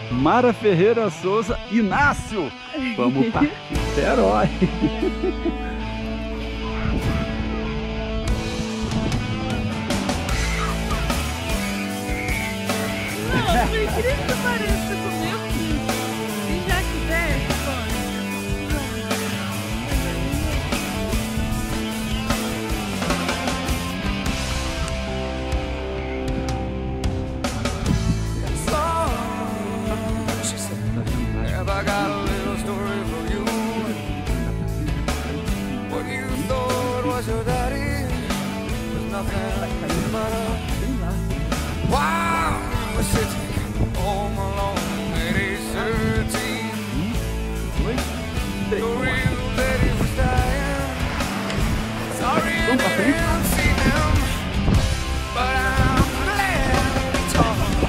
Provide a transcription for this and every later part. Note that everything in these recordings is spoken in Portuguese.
Mara Ferreira Souza, Inácio. Vamos partir esse herói. Não, por incrível que pareça, comeu aqui. Se já quiser, pode. Have I got a little story for you? What you thought was your daddy was nothing but a wow. We're sitting home alone at age 13. Your real daddy was dying. Sorry I didn't see him, but I'm glad we talked.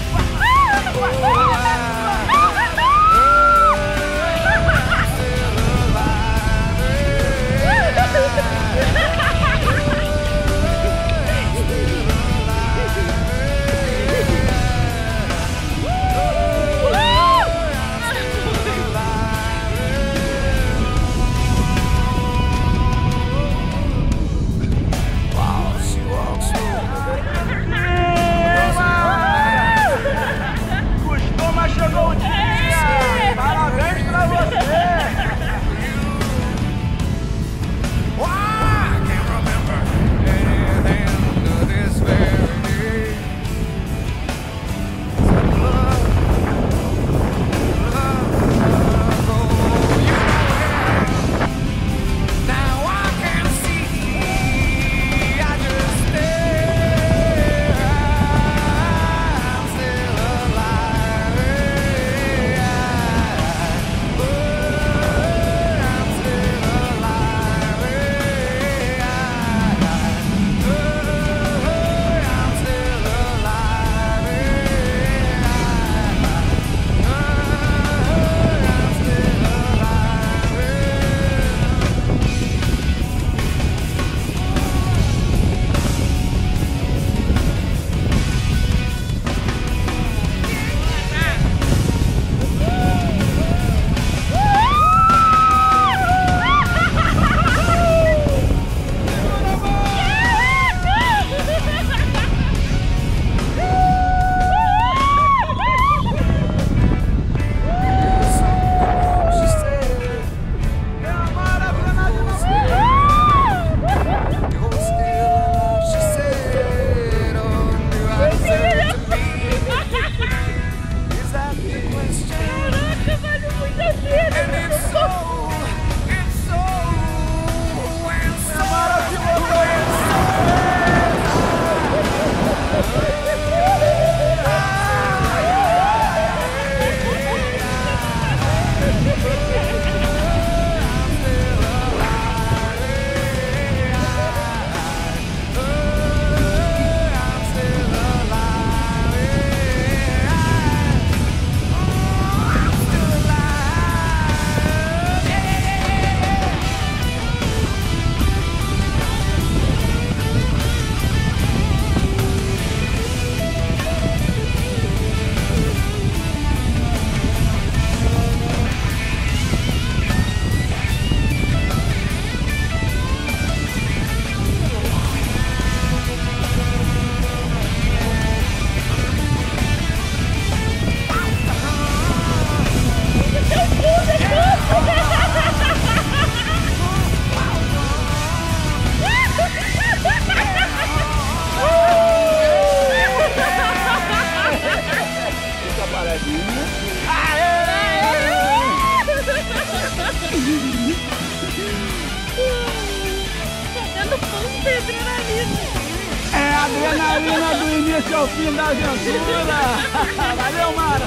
É a adrenalina do início ao fim da aventura. Valeu, Mara.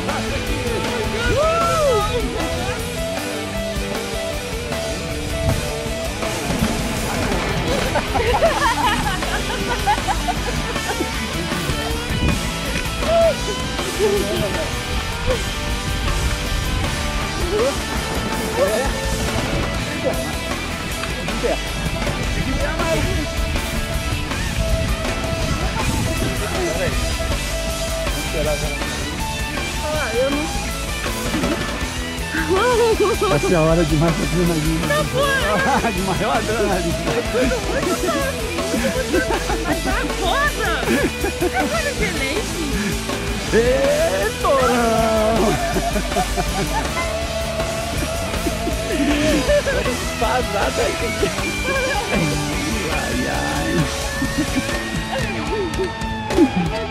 Eu não Essa é a hora de mais adrenalina. Tá bom. De maior adrenalina. Mas agora! Agora de leite! Ê, Torão! Vazada aí. Ai, ai.